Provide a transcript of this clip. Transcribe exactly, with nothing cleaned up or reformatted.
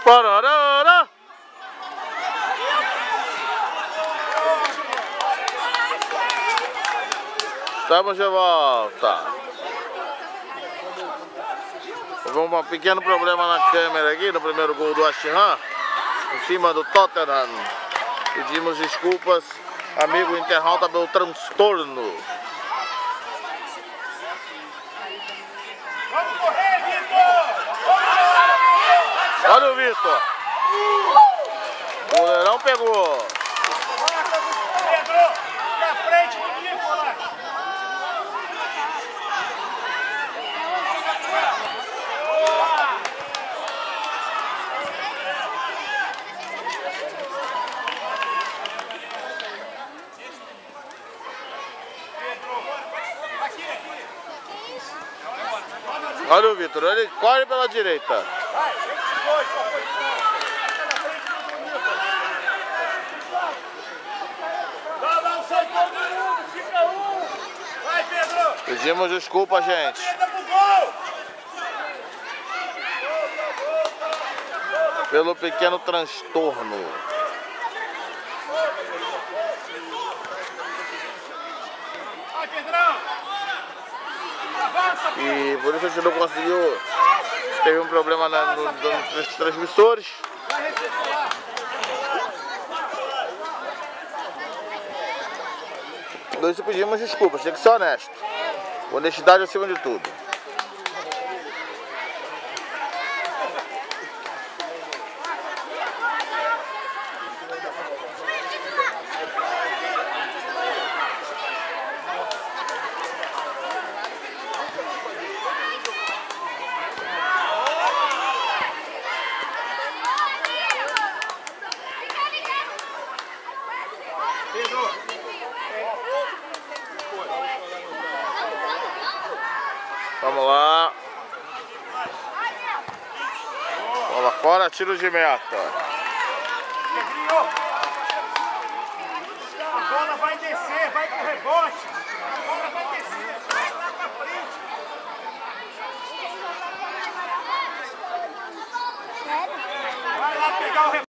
Pararara! Estamos de volta. Houve um pequeno problema na câmera aqui no primeiro gol do West Ham, em cima do Tottenham. Pedimos desculpas, amigo internauta, pelo transtorno. Vamos correr, Vitor! Olha o Vitor. O goleirão pegou. Pedro, na frente do Nicolas. Olha o Vitor, ele corre pela direita. Não, não, sai todo mundo, fica um. Vai, Pedro. Pedimos desculpa, gente. Pelo pequeno transtorno. Vai, Pedrão. Avança, E por isso a gente não conseguiu. Teve um problema na, no, no, nos transmissores. vai receber lá. Nós pedimos desculpas, tem que ser honesto. Honestidade acima de tudo. Pedro. Vamos lá. Bola fora, tiro de meta. Pedrinho. A bola vai descer, vai pro rebote. A bola vai descer, vai lá pra frente. Sério? Vai lá pegar o rebote.